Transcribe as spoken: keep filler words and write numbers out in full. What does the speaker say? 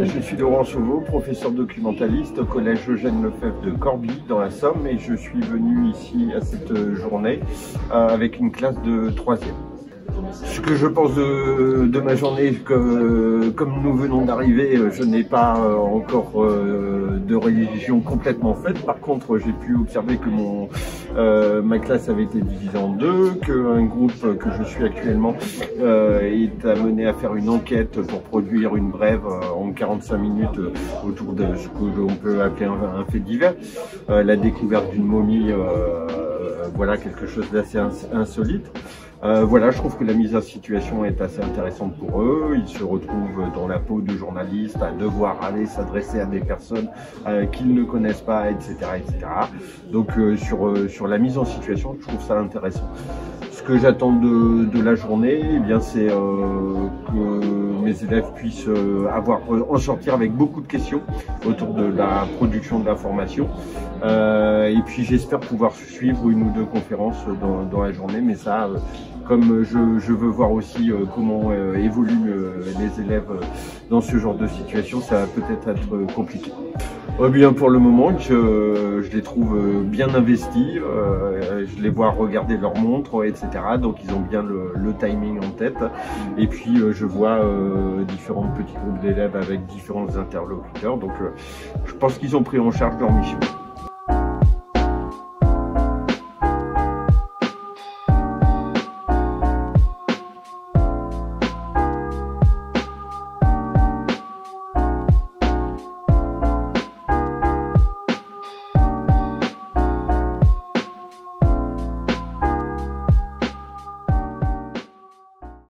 je suis Laurent Chauveau, professeur documentaliste au collège Eugène Lefebvre de Corbie dans la Somme, et je suis venu ici à cette journée euh, avec une classe de troisième. Ce que je pense de, de ma journée, que, comme nous venons d'arriver, je n'ai pas euh, encore euh, de religion complètement faite. Par contre, j'ai pu observer que mon, euh, ma classe avait été divisée en deux, qu'un groupe que je suis actuellement euh, est amené à faire une enquête pour produire une brève euh, en quarante-cinq minutes euh, autour de ce que l'on peut appeler un, un fait divers, euh, la découverte d'une momie. Euh, Voilà quelque chose d'assez insolite. Euh, voilà, je trouve que la mise en situation est assez intéressante pour eux. Ils se retrouvent dans la peau de journalistes à devoir aller s'adresser à des personnes euh, qu'ils ne connaissent pas, et cetera, et cetera. Donc euh, sur euh, sur la mise en situation, je trouve ça intéressant. Ce que j'attends de, de la journée, eh bien, c'est euh, que mes élèves puissent euh, avoir euh, en sortir avec beaucoup de questions autour de la production de l'information. Euh, et puis j'espère pouvoir suivre une ou deux conférences dans, dans la journée, mais ça, euh, comme je, je veux voir aussi euh, comment euh, évoluent euh, les élèves euh, dans ce genre de situation, ça va peut-être être compliqué. Eh bien, pour le moment, je, je les trouve bien investis, euh, je les vois regarder leur montre, et cetera. Donc ils ont bien le, le timing en tête. Et puis euh, je vois euh, différents petits groupes d'élèves avec différents interlocuteurs. Donc euh, je pense qu'ils ont pris en charge leur mission.